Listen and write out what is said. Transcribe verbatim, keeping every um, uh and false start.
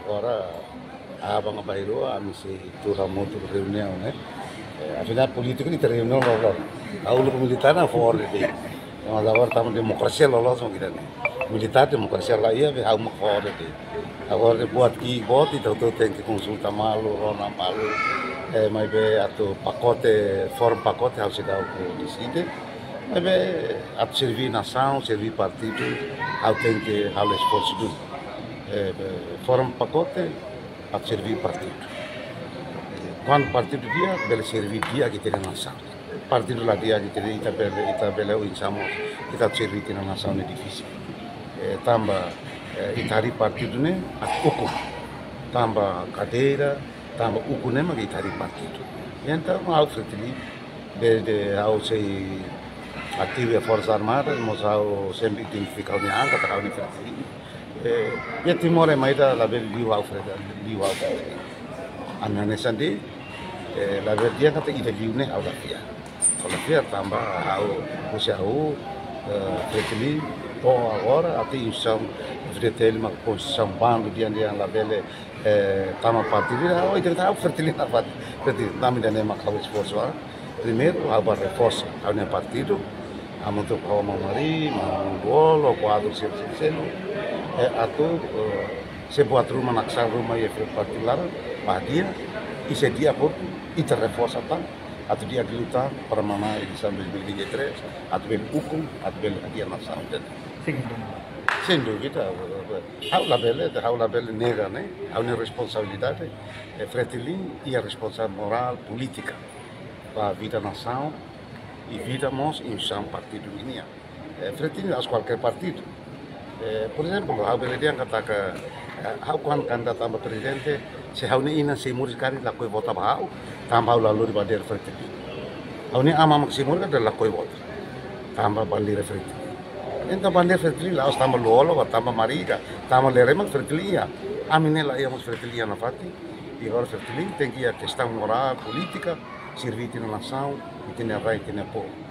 agora a banga bairro a mi se tura muito reunião, né? Afinal político ni reunião logo. A ulu militar na fora de. Mas agora estamos democracia logo são kita nih. Militar democracia lá ia be mau fora de. Agora buat ki buat itu tuh tem que consulta malu, rona malu, eh, mas be atau pacote, form pacote harus dar o decide. Mas be atau servir nação, servir partido, harus tem que harus esforço do. Eh, form pacote atau servir partido. Quando partido dia, bele servir dia que tem nação. Partido lá dia que tem ita bele ita bele o insamos kita servir na nação é difícil. Eh, tambah itari partido né hukum tambah cadeira tambah hukum né mas itari partido então ao frutili desde ao sei ativo a força armada mas ao sempre identificar o niang kata kau ni frutili eh ya timor é mais da label liu ao frutili liu ao frutili anane sandi eh label dia kata ida liu né ao lafia ao lafia tambah ao usia ao frutili oh agora até insão frutili uma posição bando dia dia label eh tama partido oh itu tahu frutili na part frutili nami dan emak kau esforço primeiro ao reforço ao nem partido a muito kau mamari mau quadro selo eh atau se buat rumah naksar rumah ya particular badia ise dia pun itu reforço tan atau dia dilutar para mana di sambil dua ribu tiga atau bel hukum atau bel dia nação dan sem dúvida hau la belle hau la belle nega né hau uma responsabilidade é fratelli e a responsabilidade moral política para a vida nação e vida nós em São partido ini é fratelli as qualquer partido é, por exemplo hau belle dia kata que hau quando candidato a presidente se hau ni ina se murid kari la koi vota hau tambah lalu di badir fratelli hau ni ama maksimur kan la koi vota tambah balir fratelli então bandeira fertilia, os tamo lolo, tamo mariga, tamo lerema fertilia. A menina ia mos fertilia na fati. E agora fertilia tem que a questão moral, política, servir na nação e tem a vai tem a povo.